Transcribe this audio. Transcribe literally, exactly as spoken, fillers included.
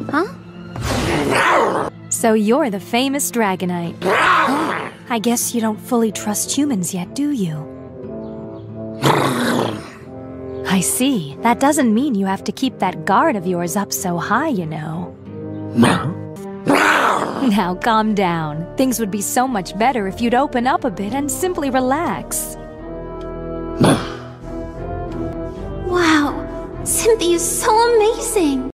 Huh? So you're the famous Dragonite. Oh, I guess you don't fully trust humans yet, do you? I see. That doesn't mean you have to keep that guard of yours up so high, you know. Now calm down. Things would be so much better if you'd open up a bit and simply relax. Wow, Cynthia is so amazing!